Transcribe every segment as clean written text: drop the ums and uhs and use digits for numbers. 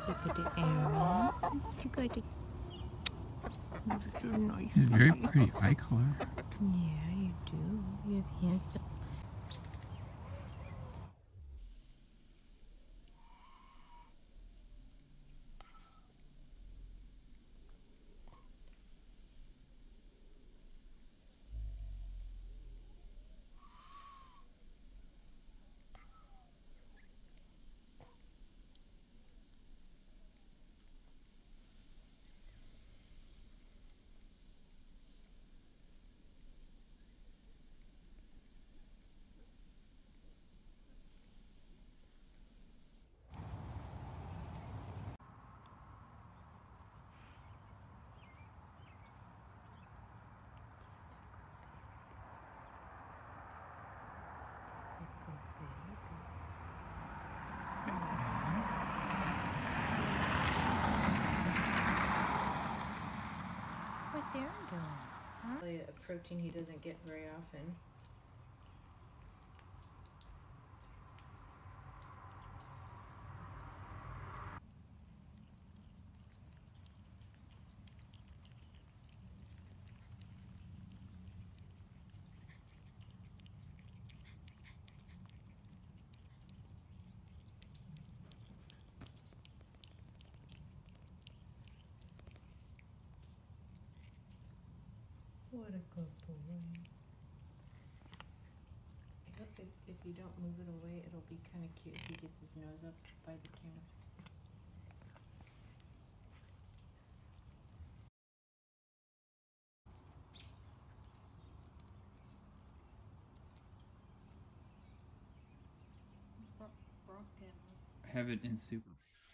So good to Aaron. You got to. You're so nice. He's very pretty eye color. Yeah, you do. You have handsome. That's a good baby. What's Aaron doing? Huh? A protein he doesn't get very often. What a good boy. I hope if you don't move it away, it'll be kind of cute if he gets his nose up by the camera. Have it in super.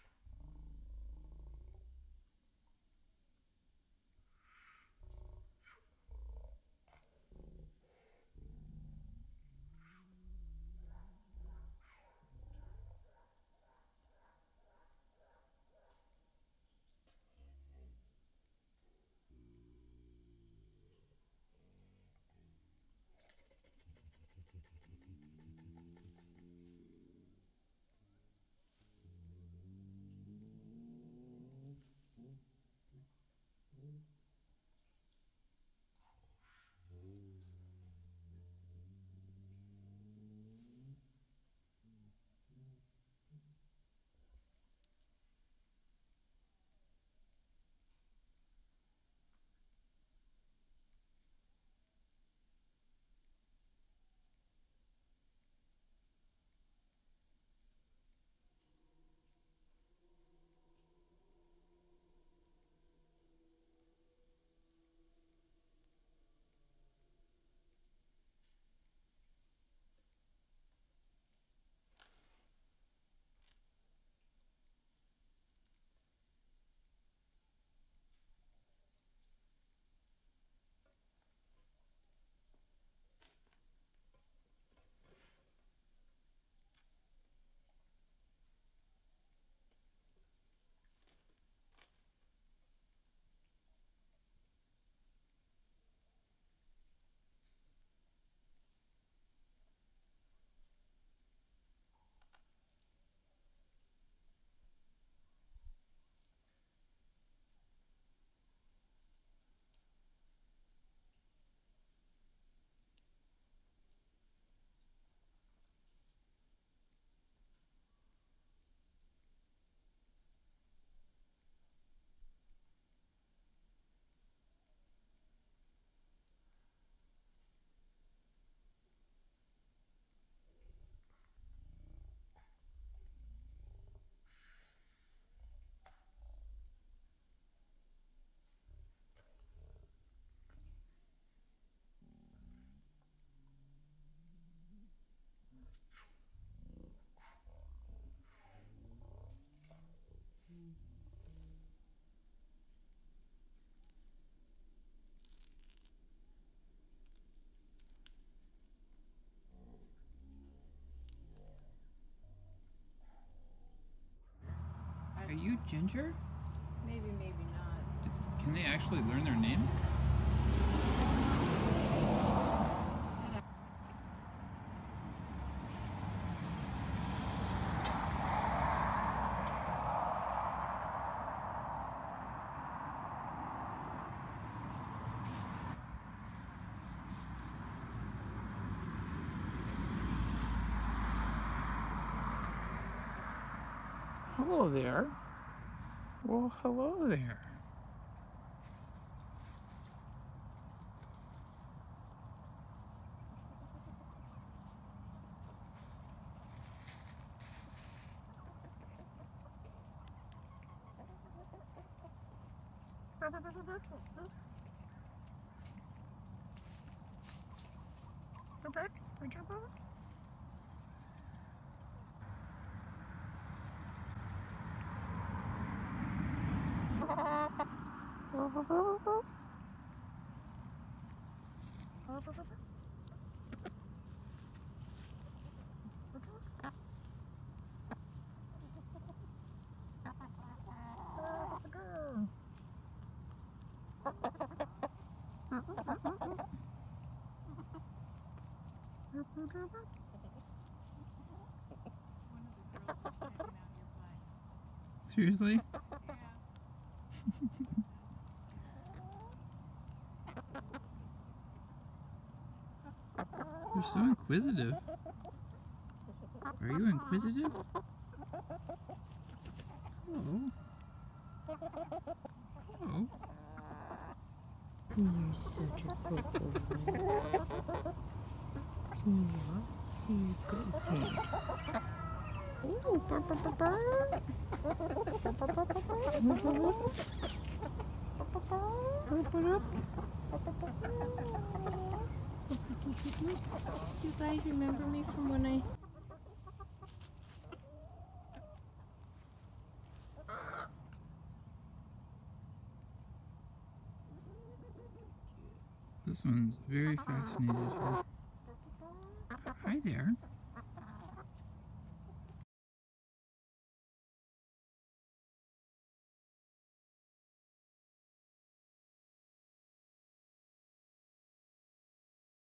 Are you Ginger? Maybe, maybe not. Can they actually learn their name? hello there. Well, hello there. Seriously? You're so inquisitive. Are you inquisitive? Hello. Hello. You're such a good boy. Yeah, you're good kid. Ooh, burr, burr, burr, burr. You guys remember me from when I... This one's very fascinated here.